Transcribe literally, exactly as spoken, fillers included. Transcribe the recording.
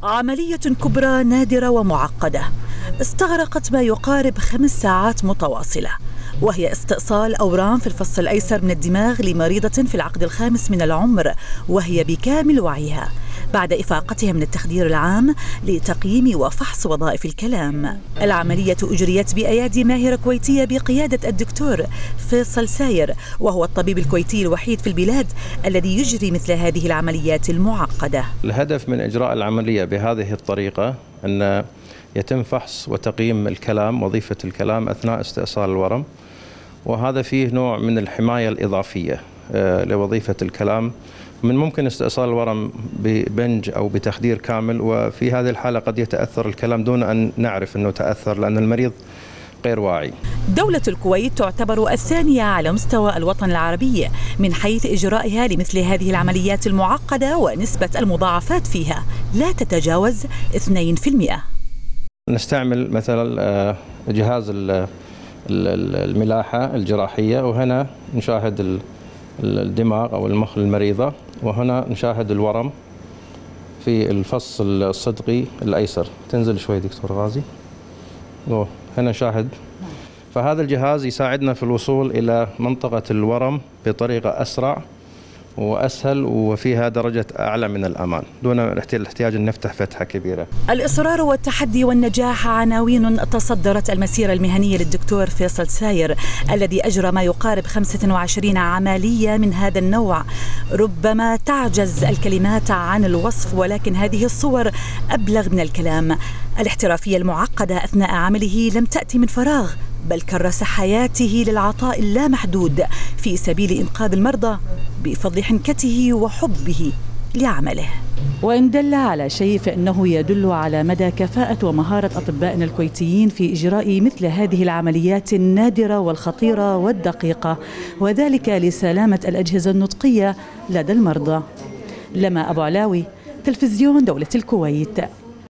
عملية كبرى نادرة ومعقدة استغرقت ما يقارب خمس ساعات متواصلة، وهي استئصال أورام في الفص الأيسر من الدماغ لمريضة في العقد الخامس من العمر وهي بكامل وعيها، بعد إفاقتها من التخدير العام لتقييم وفحص وظائف الكلام. العملية أجريت بأيادي ماهرة كويتية بقيادة الدكتور فيصل ساير، وهو الطبيب الكويتي الوحيد في البلاد الذي يجري مثل هذه العمليات المعقدة. الهدف من إجراء العملية بهذه الطريقة أن يتم فحص وتقييم الكلام، وظيفة الكلام أثناء استئصال الورم، وهذا فيه نوع من الحماية الإضافية لوظيفة الكلام. من ممكن استئصال الورم ببنج أو بتخدير كامل، وفي هذه الحالة قد يتأثر الكلام دون أن نعرف أنه تأثر لأن المريض غير واعي. دولة الكويت تعتبر الثانية على مستوى الوطن العربي من حيث إجرائها لمثل هذه العمليات المعقدة، ونسبة المضاعفات فيها لا تتجاوز اثنين بالمئة. نستعمل مثلا جهاز الملاحة الجراحية، وهنا نشاهد الدماغ أو المخ المريضة، وهنا نشاهد الورم في الفص الصدغي الأيسر. تنزل شوي دكتور غازي. هنا نشاهد. فهذا الجهاز يساعدنا في الوصول إلى منطقة الورم بطريقة أسرع وأسهل، وفيها درجة أعلى من الأمان دون الاحتياج أن نفتح فتحة كبيرة. الإصرار والتحدي والنجاح عناوين تصدرت المسيرة المهنية للدكتور فيصل ساير الذي أجرى ما يقارب خمسة وعشرين عملية من هذا النوع. ربما تعجز الكلمات عن الوصف، ولكن هذه الصور أبلغ من الكلام. الاحترافية المعقدة أثناء عمله لم تأتي من فراغ، بل كرس حياته للعطاء اللامحدود في سبيل إنقاذ المرضى بفضل حنكته وحبه لعمله. وإن دل على شيء فإنه يدل على مدى كفاءة ومهارة أطبائنا الكويتيين في إجراء مثل هذه العمليات النادرة والخطيرة والدقيقة، وذلك لسلامة الأجهزة النطقية لدى المرضى. لما أبو علاوي، تلفزيون دولة الكويت.